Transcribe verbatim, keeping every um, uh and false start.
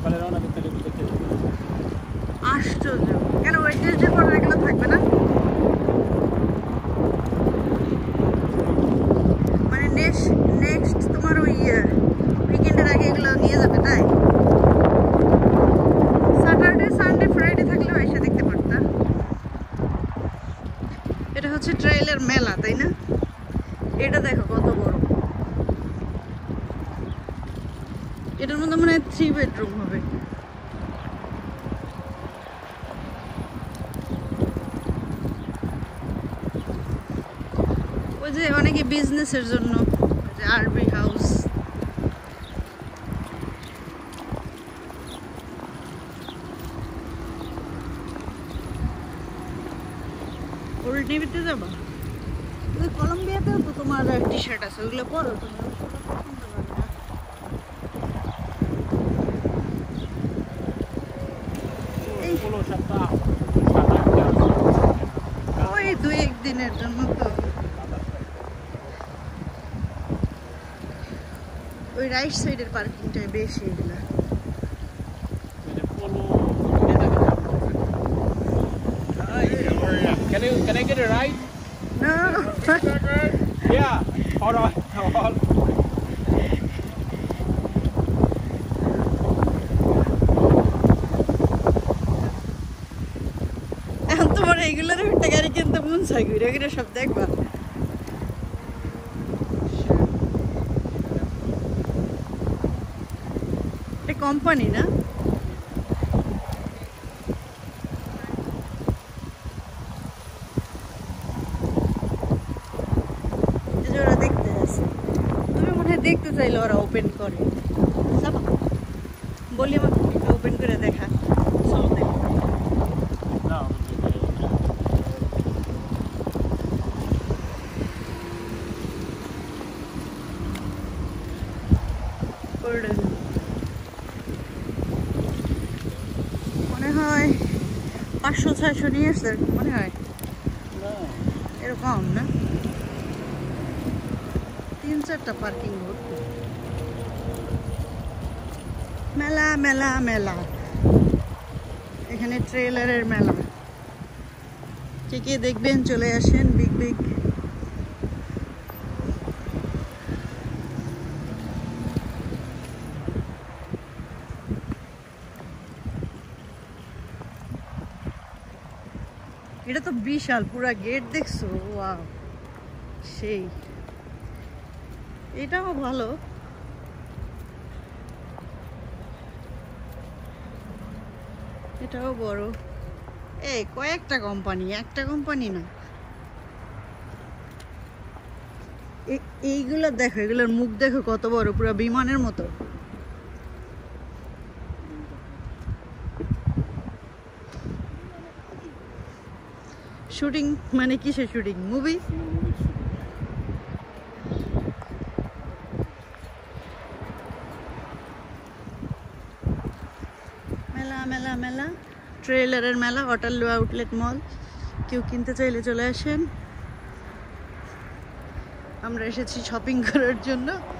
সকালে রওনা করতে হলে বিকেল থেকে। আশ্চর্য, কেন ওয়েডনেসডে পরে এগুলো থাকবে না? মানে নেক্সট নেক্সট তোমার ওই উইকেন্ডের আগে এগুলো নিয়ে যাবে, তাই? স্যাটারডে সানডে ফ্রাইডে থাকলে এসে দেখতে পারতা। এটা হচ্ছে ট্রেইলের মেলা, তাই না? এটা দেখো কত বড়। এটার মধ্যে মনে হয় থ্রি বেডরুম হবে। ওই যে অনেকে বিজনেসের জন্য, যে আরবি হাউস, ওল্ড নেভিতে যাবা? কলম্বিয়াতেও তো তোমার টি শার্ট আছে, ওগুলো পরো তুমি। ওই দুই একদিনের জন্য তো। ওই রাইট সাইডের পার্কিংটাই বেশি এগুলা। Can I can I get it right? No. Yeah. Hold on. Hold on. এখন তোমার এইগুলোর একটা গাড়ি কিনতে মন চাই, ঘুরে ঘুরে সব দেখবা। এটা কোম্পানি না? ওরা দেখতে আসে, তুমি মনে হয় দেখতে চাইলে ওরা ওপেন করে। বলি আমাকে ওপেন করে দেখা। মনে হয় পাঁচশো ছয়শো নিয়ে আসছে মনে হয়, এরকম না? তিন চারটা পার্কিং ভর্তি। মেলা মেলা মেলা, এখানে ট্রেলারের মেলা। কে কে দেখবেন চলে আসেন। বিগ বিগ এটা তো বিশাল, পুরা গেট দেখছো? ওয়াও, সেই। এটাও ভালো। এটাও বড়। এই কয়েকটা কোম্পানি, একটা কোম্পানি না। এইগুলো দেখো, এগুলোর মুখ দেখো কত বড়, পুরো বিমানের মতো। শুটিং মানে কিসের শুটিং? মুভি? মেলা মেলা মেলা, ট্রেলারের মেলা, ওয়াটারলু আউটলেট মল। কেউ কিনতে চাইলে চলে আসেন। আমরা এসেছি শপিং করার জন্য।